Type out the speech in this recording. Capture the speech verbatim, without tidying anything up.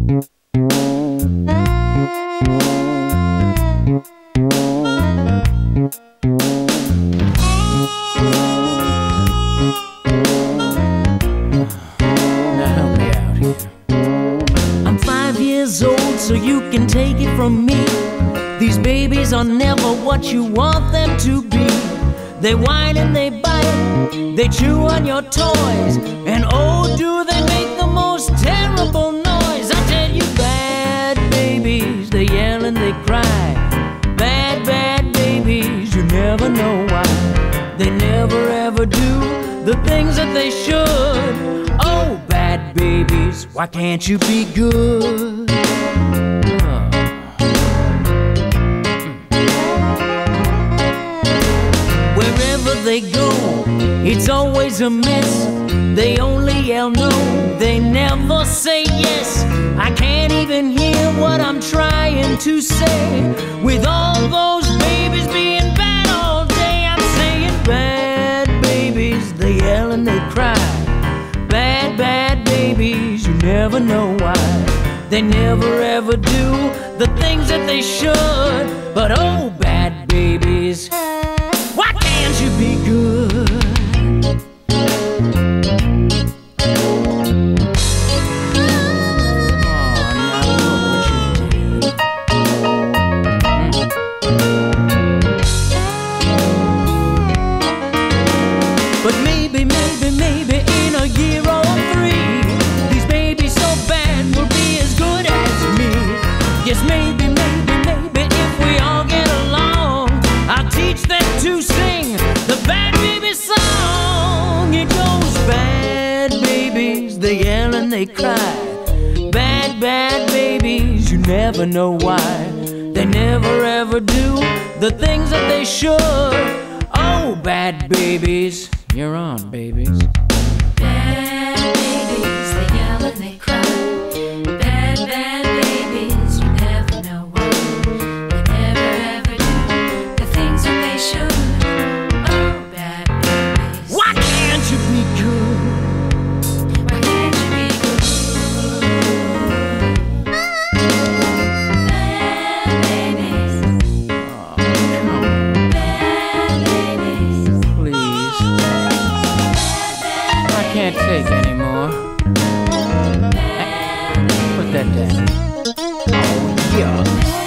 So you can take it from me, these babies are never what you want them to be. They whine and they bite, they chew on your toys, and oh, do they make the most terrible noise. I tell you, bad babies, they yell and they cry. Bad, bad babies, you never know why. They never ever do the things that they should. Oh, bad babies, why can't you be good? They go, it's always a mess. They only yell no, they never say yes. I can't even hear what I'm trying to say. With all those babies being bad all day, I'm saying bad babies, they yell and they cry. Bad, bad babies, you never know why. They never ever do the things that they should. But oh, bad babies, why can't you be good? But maybe, maybe, maybe in a year or three, these babies so bad will be as good as me. Yes, maybe, maybe, maybe if we all get along, I'll teach them to sing the bad baby song. It goes, bad babies, they yell and they cry. Bad, bad babies, you never know why. They never ever do the things that they should. Oh, bad babies, you're on, babies. Bad babies, they yell and they cry. Bad, bad babies, you never know why. They never ever do the things that they should. Oh, bad babies, why can't you be good? Why can't you be good? Bad babies, Oh, come on, bad babies, please. bad I can't take anymore. Put that down. Oh, yeah.